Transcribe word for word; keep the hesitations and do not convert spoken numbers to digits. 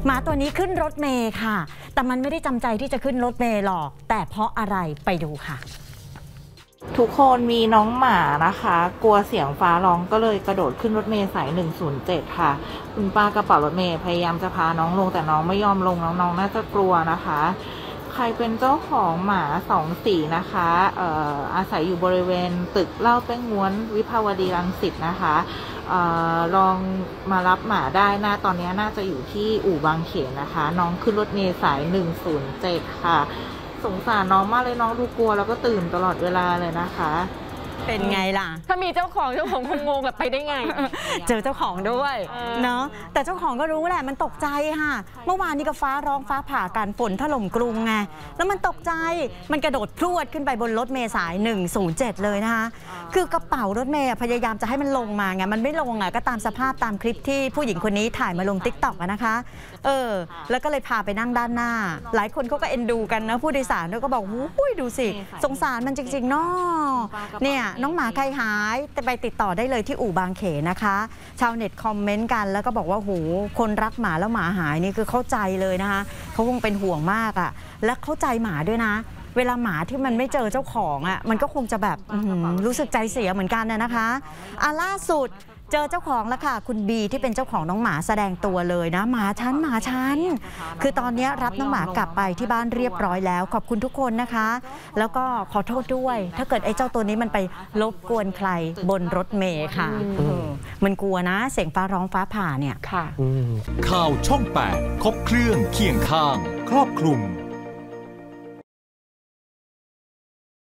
หมาตัวนี้ขึ้นรถเมล์ค่ะแต่มันไม่ได้จำใจที่จะขึ้นรถเมล์หรอกแต่เพราะอะไรไปดูค่ะทุกคนมีน้องหมานะคะกลัวเสียงฟ้าร้องก็เลยกระโดดขึ้นรถเมล์สายหนึ่งศูนย์เจ็ดค่ะคุณป้ากระเป๋ารถเมล์พยายามจะพาน้องลงแต่น้องไม่ยอมลงน้องๆน่าจะกลัวนะคะใครเป็นเจ้าของหมาสองสีนะคะเอ่ออาศัยอยู่บริเวณตึกเหล้าแป้งม้วนวิภาวดีรังสิตนะคะเอ่อลองมารับหมาได้นะตอนนี้น่าจะอยู่ที่อู่บางเขนนะคะน้องขึ้นรถเมล์สายหนึ่งศูนย์เจ็ดค่ะสงสารน้องมากเลยน้องดูกลัวแล้วก็ตื่นตลอดเวลาเลยนะคะเป็นไงล่ะถ้ามีเจ้าของเจ้าของคงงงแบบไปได้ไงเจอเจ้าของด้วยเนาะแต่เจ้าของก็รู้แหละมันตกใจค่ะเมื่อวานนี้ก็ฟ้าร้องฟ้าผ่ากันฝนถล่มกรุงไงแล้วมันตกใจมันกระโดดพรวดขึ้นไปบนรถเมล์สายหนึ่งศูนย์เจ็ดเลยนะคะคือกระเป๋ารถเมล์พยายามจะให้มันลงมาไงมันไม่ลงอ่ะก็ตามสภาพตามคลิปที่ผู้หญิงคนนี้ถ่ายมาลง ติ๊กต็อก นะคะเออแล้วก็เลยพาไปนั่งด้านหน้าหลายคนเขาก็เอ็นดูกันนะผู้โดยสารก็บอกหูยดูสิสงสารมันจริงๆเนาะเนี่ยน้องหมาใครหายแต่ไปติดต่อได้เลยที่อู่บางเขนนะคะชาวเน็ตคอมเมนต์กันแล้วก็บอกว่าโหคนรักหมาแล้วหมาหายนี่คือเข้าใจเลยนะคะเขาคงเป็นห่วงมากอ่ะและเข้าใจหมาด้วยนะเวลาหมาที่มันไม่เจอเจ้าของอ่ะมันก็คงจะแบบรู้สึกใจเสียเหมือนกันนะคะอ่ะล่าสุดเจอเจ้าของแล้วค่ะคุณบีที่เป็นเจ้าของน้องหมาแสดงตัวเลยนะหมาฉันหมาฉันคือตอนนี้รับน้องหมากลับไปที่บ้านเรียบร้อยแล้วขอบคุณทุกคนนะคะแล้วก็ขอโทษด้วยถ้าเกิดไอ้เจ้าตัวนี้มันไปรบกวนใครบนรถเมล์ค่ะมันกลัวนะเสียงฟ้าร้องฟ้าผ่าเนี่ยค่ะข่าวช่องแปดครบเครื่องเคียงข้างครอบคลุม